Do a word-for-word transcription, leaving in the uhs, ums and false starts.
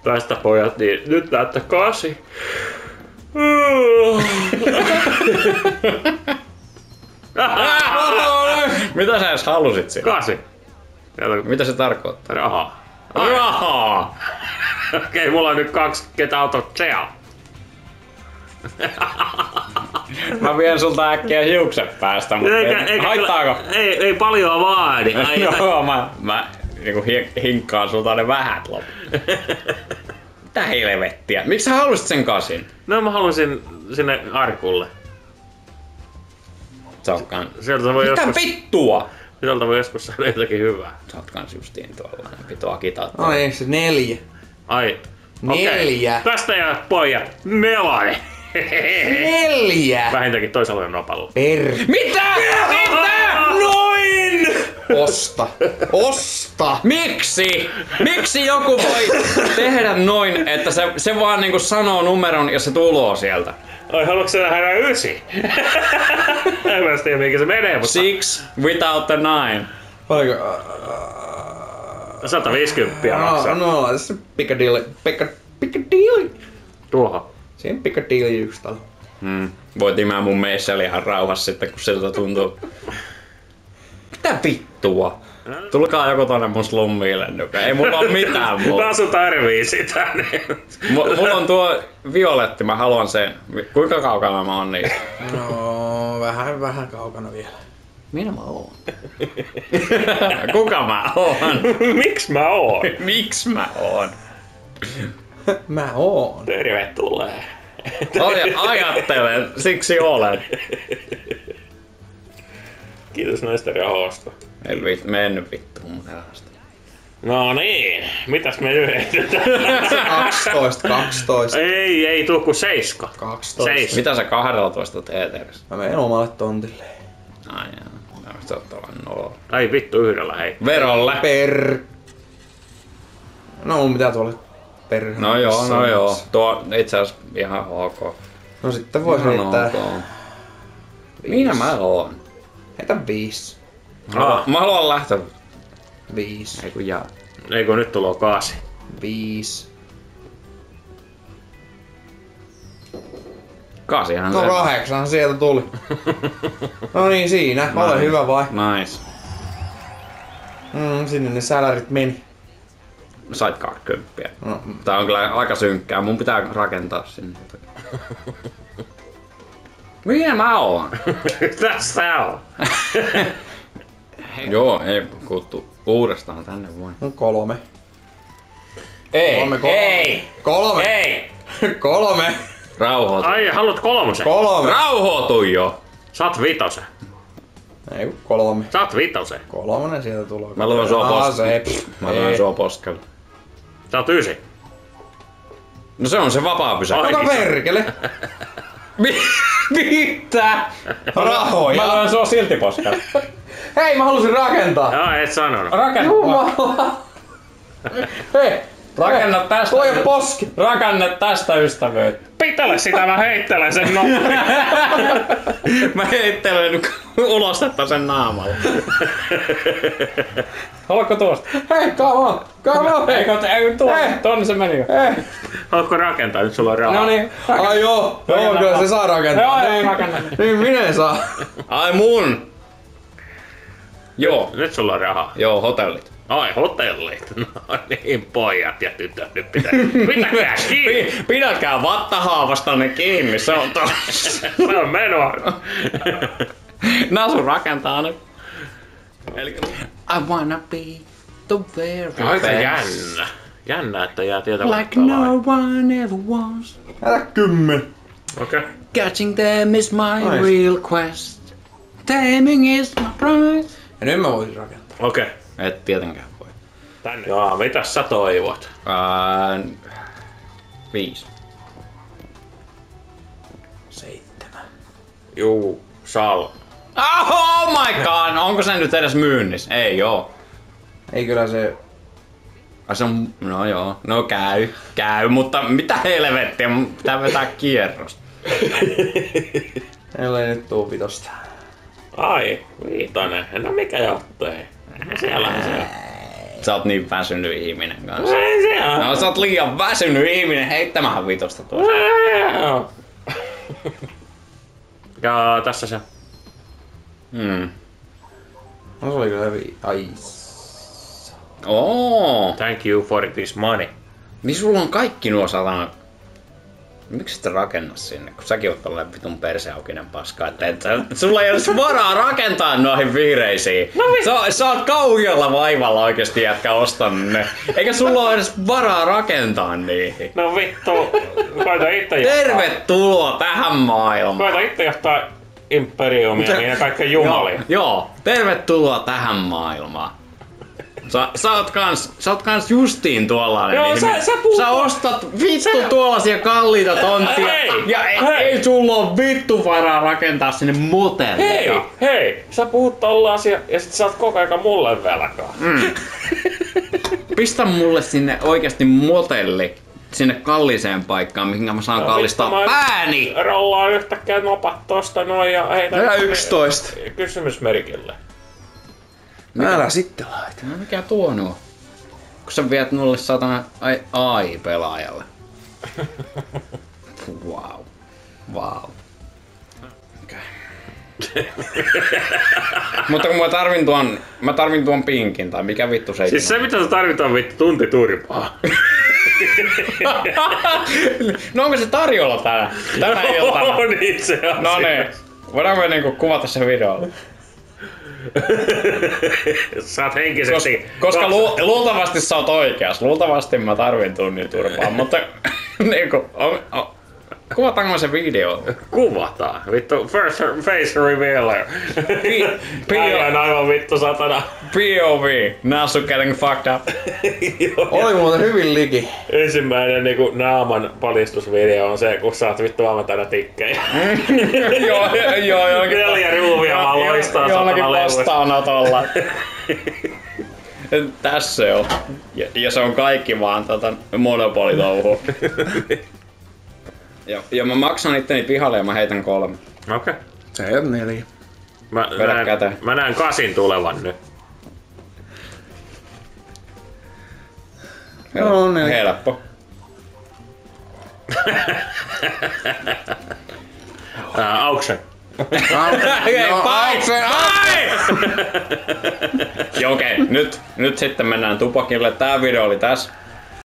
Tästä pojat, niin nyt näyttä kasi. Mitä sä edes halusit siinä? Kasi. Mitä se tarkoittaa? Rahaa. Rahaa! Okei, okay, mulla on nyt kaksi ketä autot Tsea. Mä vien sulta äkkiä hiukset päästä, mutta Eikä, ei, eikä, haittaako? Ei, ei paljon vaadi. Ai, Joo, mä, mä niinku hinkkaan sulta ne vähät loput. Mitä helvettiä? Miksi sä halusit sen kasin? No mä halusin sinne arkulle. Sä oot kans... Sieltä voi Mitä joskus, vittua? sieltä voi joskus saada jotakin hyvää. Sä oot kans justiin tuollainen pitoa kitaa. Ai eikö se neljä? Ai. Neljä. Okay. Tästä jää pojat nelonen. Neljä! Vähintäänkin toisella nopalla. Per... Mitä? Mitä? Noin! Osta. Osta! Miksi? Miksi joku voi tehdä noin, että se, se vaan niinku sanoo numeron ja se tuloo sieltä? Ai, haluatko sä nähdä ysi? En mä tiedä mikä se menee, mutta... Six without the nine. Paljonko? sata viisikymmentä No, maksaa. no, tässä Piccadilly. Piccadilly. Piccadilly. Tuohon. Siinä Piccadilly yksi talo. Hmm. Voit imää mun meisseli ihan rauhassa sitten, kun siltä tuntuu. Mitä vittua? Tulkaa joku tonne mun slummiille, joka ei mulla oo mitään muuta. Tasu tarvii sitä. Niin. M- mulla on tuo violetti, mä haluan sen. Kuinka kaukana mä oon niistä? No, vähän, vähän kaukana vielä. Minä mä oon? Kuka mä oon? Miks mä oon? Miks mä oon? Mä oon. Tervetuloa. Aj- ajattelen, siksi olen. Kiitos näistä rahoista. Ei vit, mennyt vittu mun rahasta. No niin, mitäs me yhdistetään? kaksitoista, kaksitoista. Ei, ei tuu kuin seiska. kaksitoista. Seis. Mitä sä kahdellatoista teet edes? Mä menen omalle tontille. Ai jaa, mä oon ottavan nolo. Ai vittu yhdellä hei. Verolle. Per... No mun pitää tuolla per... No joo, no joo. Tuo itse asiassa ihan ok. No sitten vois Ihan heittää... ok. Minä mä oon? Heitä viisi. Ah, Mä haluan lähteä. Viisi. Ei kun jaa. ei kun nyt tuloo kaasi. Viisi. Kasihan No se. kahdeksan sieltä tuli. No niin siinä. Ole Nice. hyvä vai? Nice. Mm, sinne ne sälärit meni. Sait kaksikymmentä. No, Tää on kyllä aika synkkää. Mun pitää rakentaa sinne jotakin. Minä mä oon? Tässä on. Joo, ei kuuttu uudestaan tänne voi. no kolme. Ei, Kolme, kolme. ei, Kolme. ei. Kolme. Rauhoitu. Ai, haluat kolmosen? Kolme. Rauhoitu jo. Saat vitosen. Ei kun kolme. Saat vitosen. Kolmonen sieltä tulee. Mä luen sua Aa, poskelle. se. Mä luen Ei. sua poskelle. Saat ysi. No se on se vapaa pysäkki. Ai. Joka perkele. Mi- Mitä? Rahoja. Mä luen sua silti poskelle. Hei, mä halusin rakentaa. Jaa, et sanonut. Rakenna. Jumala. Hei. Rakenna tästä. Toi on poski. Rakenna tästä ystävyyttä. Pitele sitä, mä heittelen sen no. Mä heittelen ulostetta sen naamalla. Haluatko tuosta? Hei, come on. Come on. Eikö ei tuo? Ei. Tonne se meni jo. Hei. Haluatko rakentaa? Nyt sulla on rahaa. No niin. Ai joo. Joo, kyllä se saa rakentaa. Joo, joo, rakenna. Niin minä en saa. Ai mun. Joo. Nyt sulla on rahaa. Joo, hotellit. Ai, hotellit. No niin, pojat ja tytöt nyt pitää. Pitäkää kiinni. Pi- Pidäkää vattahaavastanne kiinni, se on tossa. Se on menoa. Nasu rakentaa nyt. Elikkä I wanna be the very Aika best. jännä. Jännä, että jää tietämättä Like no one ever was. Älä kymmen. Okei. Okay. Catching them is my Nice. real quest. Taming is my prize. Ja nyt mä voisin rakentaa. Okei. Okay. Et tietenkään voi. Tänne. Joo, mitäs sä toivot? Uh, viisi. Seitsemän. Juu, Sal. Oh my god, onko se nyt edes myynnissä? Ei joo. Ei kyllä se... Ai se on, no joo, no käy, käy, mutta mitä helvettiä, mun pitää vetää kierros. Ellei nyt tuu vitosta. Ai, viitonen. No mikä jottei? No siellähän se on. Sä oot niin väsynyt ihminen kanssa. No sä oot liian väsynyt ihminen heittämään vitosta tuossa. Ja tässä se. Hmm. No se oli kyllä hyvin. Ai. Oo. Thank you for this money. Niin sulla on kaikki nuo satana... Miksi et rakenna sinne, kun säkin oot tolleen vitun perseaukinen paska, että et, et, sulla ei olisi varaa rakentaa noihin vihreisiin. No, sä, sä oot kauhealla vaivalla oikeesti jätkä ostanut ne. Eikä sulla ole edes varaa rakentaa niihin. No vittu, koita itse johtaa. Tervetuloa tähän maailmaan. Koita itse johtaa imperiumia ja kaikkea jumalia. Joo, joo, tervetuloa tähän maailmaan. Sä, sä, oot kans, sä oot kans justiin tuollainen Joo, ihminen. sä, sä, puhut... sä ostat vittu sä... tuollaisia kalliita tonttia hei, ja ei, hei. ei sulla oo vittu varaa rakentaa sinne motellia. Hei, hei, sä puhut tollasia ja sit sä oot koko ajan mulle velkaa. Mm. Pistä mulle sinne oikeasti motelli. Sinne kalliseen paikkaan, mihin mä saan no, kallistaa pääni! Rollaan yhtäkkiä nopat tosta noin ja heitä... Ja yksitoista. Kysymysmerkille. Älä sitten laita. No mikä tuo nuo? Kun sä viet mulle satana A I-pelaajalle. Wow. Wow. Okay. Mutta kun mä tarvin tuon, mä tarvin tuon pinkin, tai mikä vittu se Siis se mitä sä tarvit on vittu tunti turpaa. No onko se tarjolla tänä, tänä iltana? On itse asiassa. No niin. Voidaanko me niinku kuvata se videolla? Sä oot henkisesti... Kos, koska lu, luultavasti sä oot oikeas. Luultavasti mä tarvin tunnin turpaa, mutta niinku... On, on, kuvataanko se video? Kuvataan. Vittu, first face revealer. Äijä on aivan vittu satana. P O V. Nasu getting fucked up. Oli muuten hyvin liki. Ensimmäinen niinku naaman paljastusvideo on se, kun sä oot vittu aivan täynnä tikkejä. Joo, joo, jollakin... Neljä ruuvia vaan loistaa satana levuista. Vastaanotolla. Tässä se on. Ja, ja se on kaikki vaan tota monopolitouhu. Ja, ja mä maksan itteni pihalle ja mä heitän kolme. Okei. Okay. Se ei oo neljä. Mä, näen, mä näen kasin tulevan nyt. Joo, no, neljä. Helppo. uh, auction. Hei, No, auction! Okei, nyt, nyt sitten mennään tupakille. Tää video oli tässä.